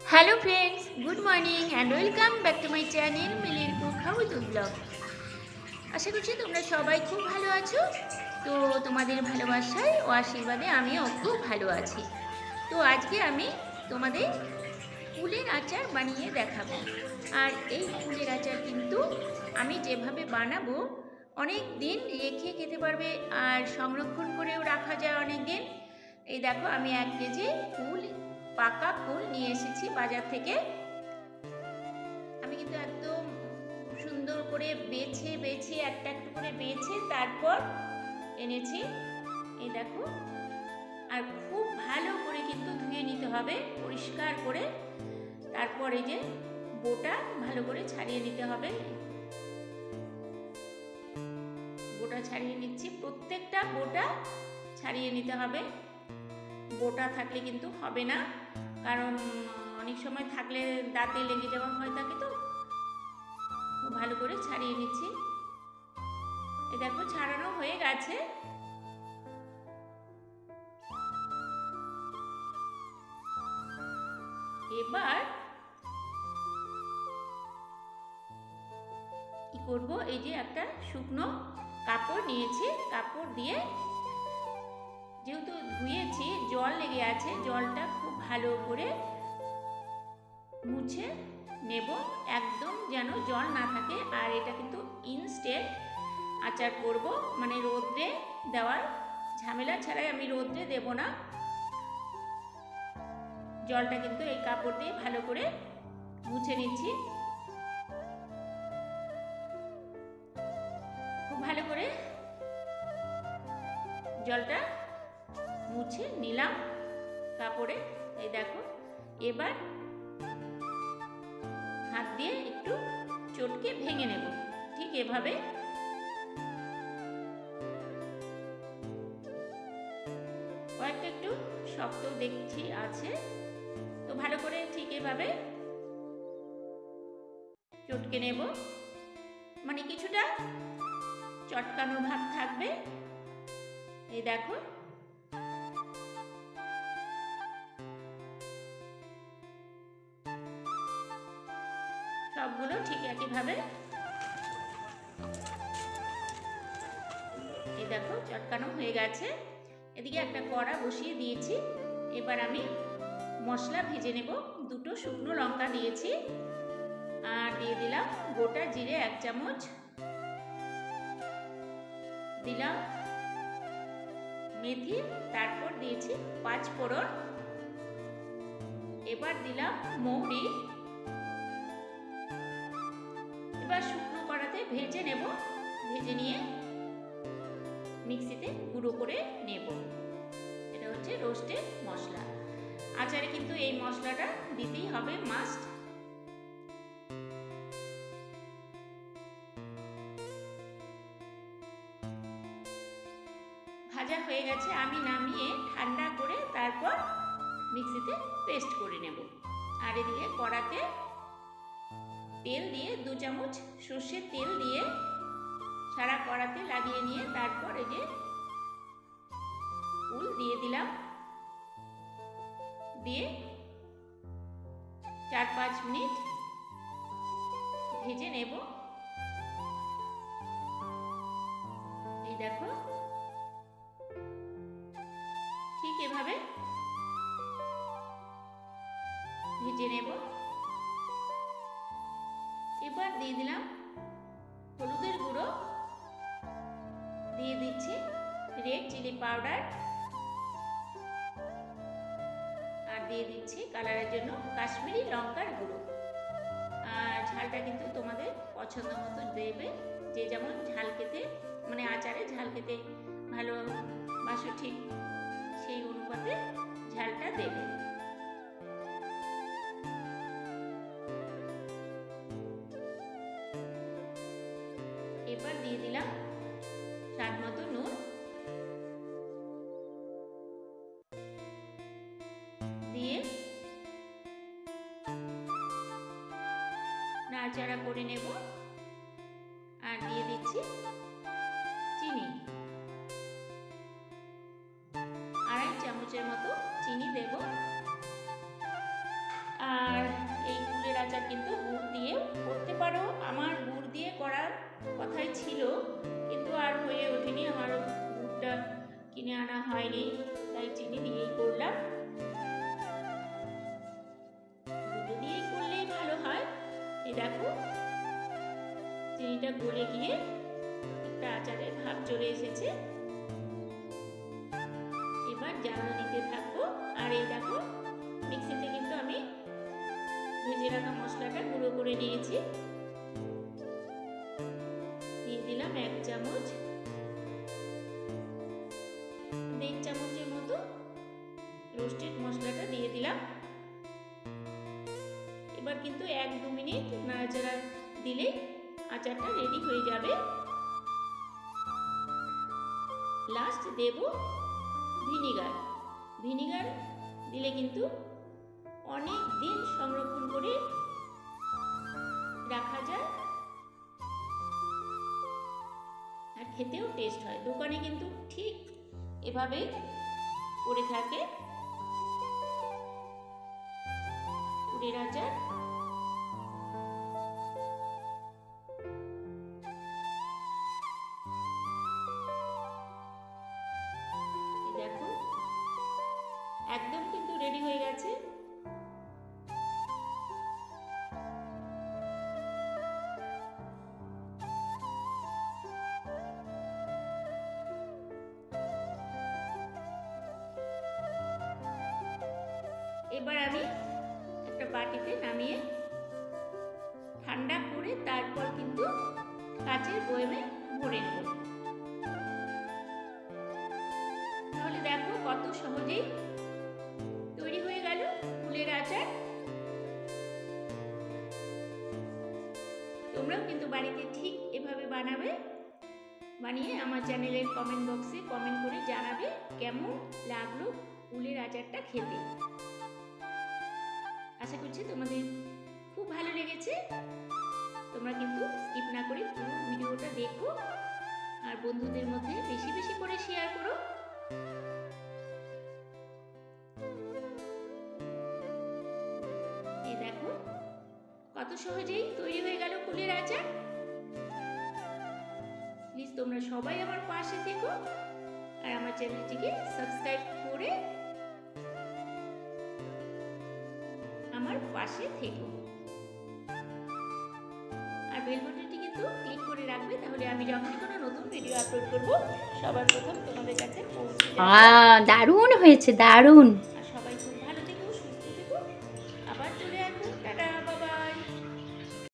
Hello friends, good morning and welcome back to my channel মিলির cook house blog. আশা করছি তোমরা সবাই খুব ভালো আছো। তো তোমাদের ভালোবাসায় ও আশীর্বাদে আমিও খুব ভালো আছি। তো আজকে আমি তোমাদের কুলের আচার বানিয়ে দেখাবো। আর এই কুলের আচার কিন্তু আমি যেভাবে বানাবো অনেক দিন রেখে খেতে পারবে, আর সংরক্ষণ করেও রাখা যায় অনেক দিন। এই দেখো, আমি 1 কেজি কুল, পাকা কুল নিয়ে এসেছি বাজার থেকে। আমি কিন্তু একদম সুন্দর করে বেছে বেছে একটা একটা করে বেছে তারপর এনেছি। এই দেখো, আর খুব ভালো করে কিন্তু ধুয়ে নিতে হবে পরিষ্কার করে। তারপর এই যে বোটা ভালো করে ছাড়িয়ে নিতে হবে। বোটা ছাড়িয়ে নিচ্ছি, প্রত্যেকটা বোটা ছাড়িয়ে নিতে হবে। বোটা থাকলে কিন্তু হবে না, কারণ অনেক সময় থাকলে দাঁতে লেগে যাওয়া হয় থাকে। তো ভালো করে ছাড়িয়ে নিচ্ছি। এই দেখো, ছাড়ানো হয়ে গেছে। এবার কি করব, এই যে একটা শুকনো কাপড় নিয়েছি, কাপড় দিয়ে যেহেতু ধুয়েছি জল লেগে আছে, জলটা খুব ভালো করে মুছে নেব, একদম যেন জল না থাকে। আর এটা কিন্তু ইনস্ট্যান্ট আচার করব, মানে রোদ্রে দেওয়ার ঝামেলা ছাড়াই আমি রোদ্রে দেব না। জলটা কিন্তু এই কাপড় দিয়ে ভালো করে মুছে নিচ্ছি। খুব ভালো করে জলটা মুছে নিলাম কাপড়ে। এই দেখো, এবার হাত দিয়ে একটু চটকে ভেঙে নেব, ঠিক এভাবে। কয়েকটা একটু শক্ত দেখছি আছে, তো ভালো করে ঠিক এভাবে চটকে নেব, মানে কিছুটা চটকানো ভাব থাকবে। এই দেখো, সবগুলো ঠিক একইভাবে। এই দেখো, চটকানো হয়ে গেছে। এদিকে একটা কড়া বসিয়ে দিয়েছি। এবার আমি মশলা ভেজে নেব। 2টো শুকনো লঙ্কা দিয়েছি, আর দিয়ে দিলাম গোটা জিরে 1 চামচ, দিলাম মেথি, তারপর দিয়েছি 5 ফোড়ন, এবার দিলাম মৌরি। এবার শুকনো কড়াতে ভেজে নেব, ভেজে নিয়ে মিক্সিতে গুঁড়ো করে নেব। এটা হচ্ছে রোস্টেড মশলা। আচারে কিন্তু এই মশলাটা দিতেই হবে, মাস্ট। ভাজা হয়ে গেছে, আমি নামিয়ে ঠান্ডা করে তারপর মিক্সিতে পেস্ট করে নেব। আর এদিকে কড়াতে তেল দিয়ে 2 চামচ সর্ষের তেল দিয়ে সারা কড়াতে লাগিয়ে নিয়ে তারপর এই যে কুল দিয়ে দিলাম, দিয়ে 4-5 মিনিট ভেজে নেব। এই দেখো, ঠিক এভাবে ভেজে নেব। এবার দিয়ে দিলাম হলুদের গুঁড়ো, দিয়ে দিচ্ছি রেড চিলি পাউডার, আর দিয়ে দিচ্ছি কালারের জন্য কাশ্মীরি লঙ্কার গুঁড়ো। আর ঝালটা কিন্তু তোমাদের পছন্দ মতো দেবে, যে যেমন ঝাল খেতে, মানে আচারে ঝাল খেতে ভালোবাসো ঠিক সেই অনুপাতে ঝালটা দেবে। এবার দিয়ে দিলাম স্বাদ মতো নুন, দিয়ে নাড়াচাড়া করে নেব। আর দিয়ে দিচ্ছি চিনি, 2.5 চামচের মতো চিনি দেব। আর কিনে আনা হয়নি, তাই চিনি দিয়েই করলাম। দুধ দিয়েই করলেই ভালো হয়। এই দেখো চিনিটা গলে গিয়ে একটা আচারের ভাব চলে এসেছে। এবার জ্বাল দিতে থাকবো। আর এই দেখো মিক্সিতে কিন্তু আমি ভেজে রাখা মশলাটা গুঁড়ো করে নিয়েছি। দিয়ে দিলাম 1 চামচ, 1.5 চামচের মতো রোস্টেড মশলাটা দিয়ে দিলাম। এবার কিন্তু 1-2 মিনিট নাড়াচাড়া দিলেই আচারটা রেডি হয়ে যাবে। লাস্ট দেব ভিনিগার। ভিনিগার দিলে কিন্তু অনেক দিন সংরক্ষণ করে রাখা যায় আর খেতেও টেস্ট হয়। দোকানে কিন্তু ঠিক এভাবে করে থাকে কুলের আচার। দেখো একদম কিন্তু রেডি হয়ে গেছে। এবার আমি একটা বাটিতে নামিয়ে ঠান্ডা করে তারপর কিন্তু কাচের বয়ামে ভরে নেব। তাহলে দেখো কত সহজেই তৈরি হয়ে গেল কুলের আচার। তোমরাও কিন্তু বাড়িতে ঠিক এভাবে বানাবে। বানিয়ে আমার চ্যানেলের কমেন্ট বক্সে কমেন্ট করে জানাবে কেমন লাগলো কুলের আচারটা খেতে। আশা করছি তোমাদের খুব ভালো লেগেছে। তোমরা কিন্তু স্কিপ না করে পুরো ভিডিওটা দেখো আর বন্ধুদের মধ্যে বেশি বেশি করে শেয়ার করো। এই দেখো কত সহজেই তৈরি হয়ে গেল কুলের আচার। প্লিজ তোমরা সবাই আমার পাশে থেকো আর আমার চ্যানেলটিকে সাবস্ক্রাইব করে আমার পাশে থেকো। আর বেল বাটনটি কিন্তু ক্লিক করে রাখবে, তাহলে আমি যখনই কোনো নতুন ভিডিও আপলোড করব সবার প্রথম তোমাদের কাছে পৌঁছে যাবে। দারুণ হয়েছে, দারুণ।